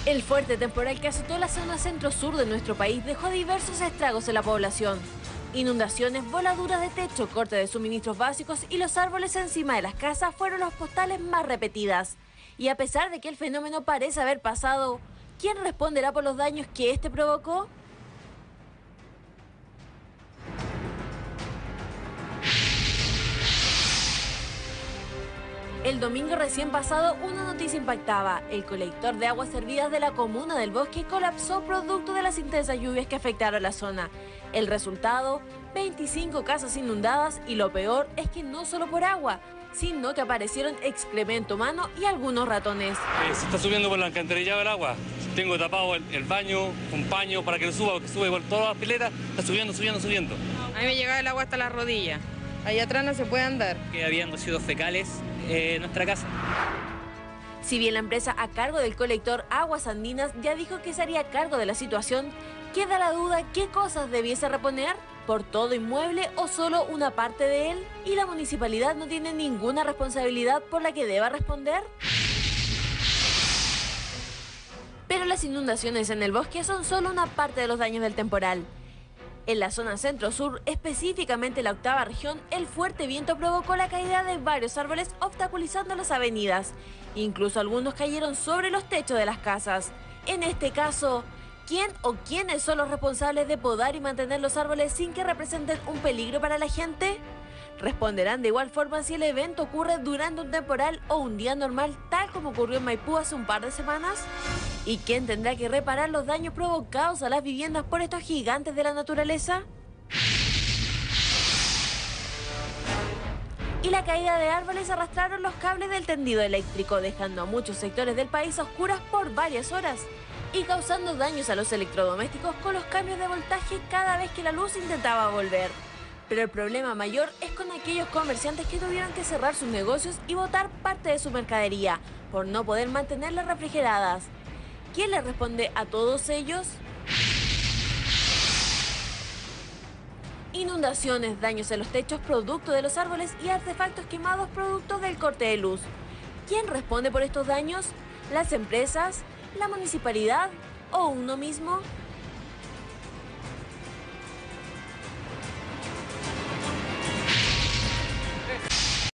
El fuerte temporal que azotó la zona centro-sur de nuestro país dejó diversos estragos en la población. Inundaciones, voladuras de techo, corte de suministros básicos y los árboles encima de las casas fueron los postales más repetidas. Y a pesar de que el fenómeno parece haber pasado, ¿quién responderá por los daños que este provocó? El domingo recién pasado, una noticia impactaba. El colector de aguas servidas de la comuna del Bosque colapsó producto de las intensas lluvias que afectaron la zona. El resultado, 25 casas inundadas y lo peor es que no solo por agua, sino que aparecieron excremento humano y algunos ratones. Se está subiendo por el alcantarillado el agua. Tengo tapado el baño con paño para que no suba, porque sube por todas las piletas. Está subiendo. A mí me llegaba el agua hasta las rodillas. Allá atrás no se puede andar. Que habían residuos fecales en nuestra casa. Si bien la empresa a cargo del colector Aguas Andinas ya dijo que se haría cargo de la situación, queda la duda qué cosas debiese reponer, por todo inmueble o solo una parte de él, y la municipalidad no tiene ninguna responsabilidad por la que deba responder. Pero las inundaciones en el bosque son solo una parte de los daños del temporal. En la zona centro-sur, específicamente la octava región, el fuerte viento provocó la caída de varios árboles obstaculizando las avenidas. Incluso algunos cayeron sobre los techos de las casas. En este caso, ¿quién o quiénes son los responsables de podar y mantener los árboles sin que representen un peligro para la gente? Responderán de igual forma si el evento ocurre durante un temporal o un día normal, tal como ocurrió en Maipú hace un par de semanas. ¿Y quién tendrá que reparar los daños provocados a las viviendas por estos gigantes de la naturaleza? Y la caída de árboles arrastraron los cables del tendido eléctrico, dejando a muchos sectores del país a oscuras por varias horas y causando daños a los electrodomésticos con los cambios de voltaje cada vez que la luz intentaba volver. Pero el problema mayor es con aquellos comerciantes que tuvieron que cerrar sus negocios y botar parte de su mercadería por no poder mantenerlas refrigeradas. ¿Quién le responde a todos ellos? Inundaciones, daños en los techos producto de los árboles y artefactos quemados producto del corte de luz. ¿Quién responde por estos daños? ¿Las empresas? ¿La municipalidad? ¿O uno mismo?